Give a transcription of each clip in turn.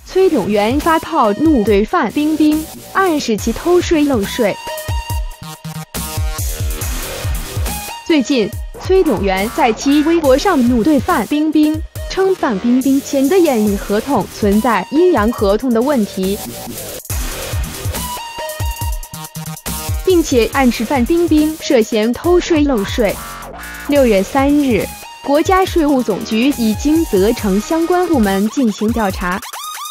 崔永元发炮怒对范冰冰，暗示其偷税漏税。最近，崔永元在其微博上怒对范冰冰，称范冰冰签的演艺合同存在阴阳合同的问题，并且暗示范冰冰涉嫌偷税漏税。6月3日，国家税务总局已经责成相关部门进行调查。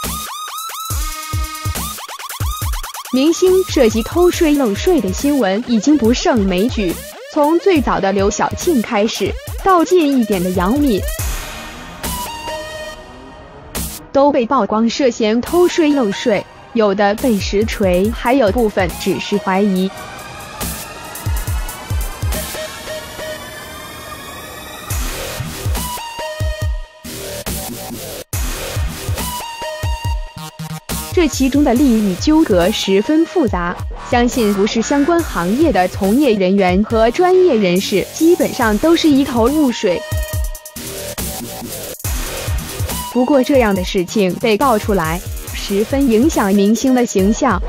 明星涉及偷税漏税的新闻已经不胜枚举，从最早的刘晓庆开始，到近一点的杨幂，都被曝光涉嫌偷税漏税，有的被实锤，还有部分只是怀疑。这其中的利益纠葛十分复杂，相信不是相关行业的从业人员和专业人士基本上都是一头雾水。不过这样的事情被爆出来，十分影响明星的形象。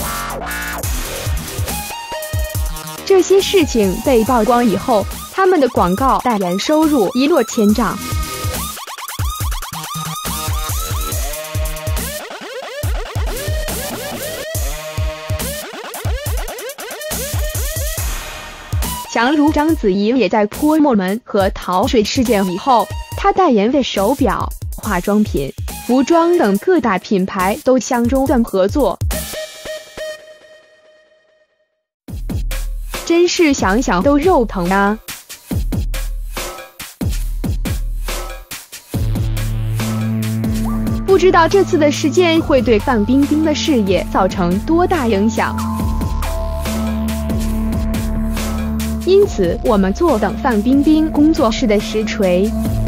这些事情被曝光以后，他们的广告代言收入一落千丈。强如章子怡也在泼墨门和逃税事件以后，她代言的手表、化妆品、服装等各大品牌都相中断合作，真是想想都肉疼啊！不知道这次的事件会对范冰冰的事业造成多大影响。因此，我们坐等范冰冰工作室的实锤。